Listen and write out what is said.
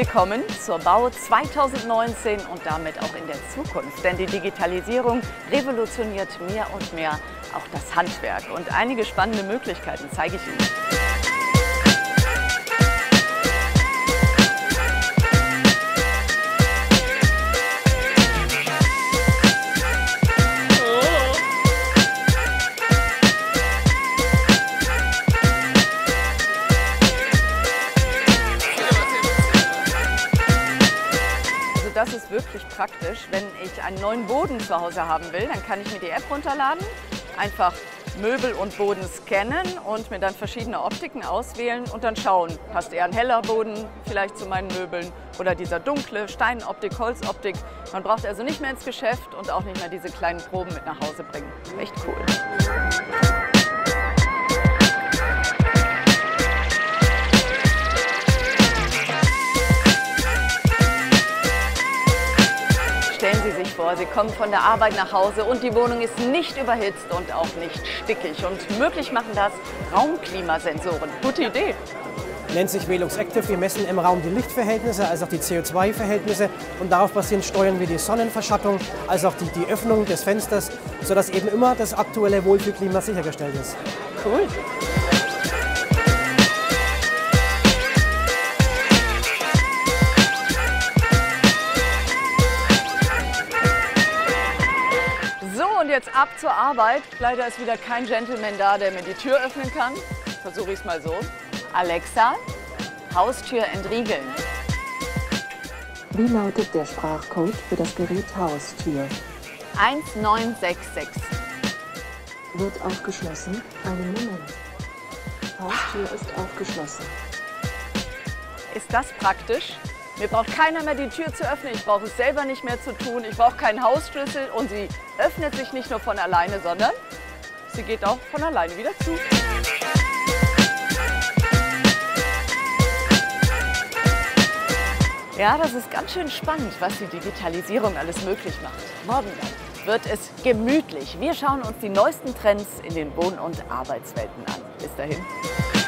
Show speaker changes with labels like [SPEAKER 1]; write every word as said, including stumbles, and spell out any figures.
[SPEAKER 1] Willkommen zur Bau zweitausendneunzehn und damit auch in der Zukunft. Denn die Digitalisierung revolutioniert mehr und mehr auch das Handwerk. Und einige spannende Möglichkeiten zeige ich Ihnen. Das ist wirklich praktisch. Wenn ich einen neuen Boden zu Hause haben will, dann kann ich mir die App runterladen, einfach Möbel und Boden scannen und mir dann verschiedene Optiken auswählen und dann schauen, passt eher ein heller Boden vielleicht zu meinen Möbeln oder dieser dunkle Steinoptik, Holzoptik. Man braucht also nicht mehr ins Geschäft und auch nicht mehr diese kleinen Proben mit nach Hause bringen. Echt cool. Stellen Sie sich vor, Sie kommen von der Arbeit nach Hause und die Wohnung ist nicht überhitzt und auch nicht stickig. Und möglich machen das Raumklimasensoren. Gute Idee.
[SPEAKER 2] Nennt sich Velux Active. Wir messen im Raum die Lichtverhältnisse, als auch die C O zwei Verhältnisse. Und darauf basierend steuern wir die Sonnenverschattung, als auch die, die Öffnung des Fensters, sodass eben immer das aktuelle Wohlfühlklima sichergestellt ist.
[SPEAKER 1] Cool. Und jetzt ab zur Arbeit. Leider ist wieder kein Gentleman da, der mir die Tür öffnen kann. Versuche ich es mal so. Alexa, Haustür entriegeln.
[SPEAKER 3] Wie lautet der Sprachcode für das Gerät Haustür?
[SPEAKER 1] eins neun sechs sechs.
[SPEAKER 3] Wird aufgeschlossen? Einen Moment. Haustür ist aufgeschlossen.
[SPEAKER 1] Ist das praktisch? Mir braucht keiner mehr die Tür zu öffnen, ich brauche es selber nicht mehr zu tun, ich brauche keinen Hausschlüssel und sie öffnet sich nicht nur von alleine, sondern sie geht auch von alleine wieder zu. Ja, das ist ganz schön spannend, was die Digitalisierung alles möglich macht. Morgen dann wird es gemütlich. Wir schauen uns die neuesten Trends in den Wohn- und Arbeitswelten an. Bis dahin.